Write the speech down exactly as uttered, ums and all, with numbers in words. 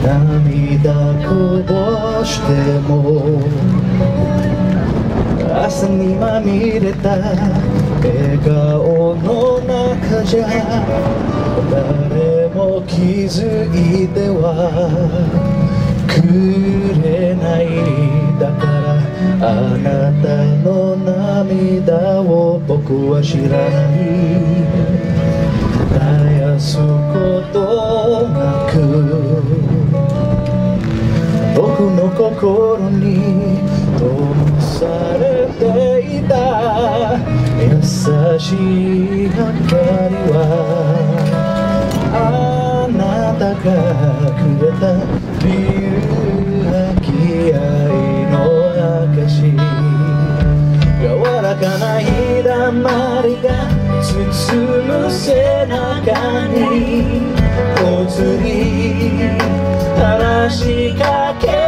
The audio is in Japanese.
涙こぼしても朝にまみれた笑顔の中じゃ誰も気づいてはくれない。だからあなたの涙を僕は知らない。絶やすことなく僕の心に灯されていた優しい明かりはあなたがくれた理由は気合の証。柔らかな日だまりが包む背中にぽつり話しかけ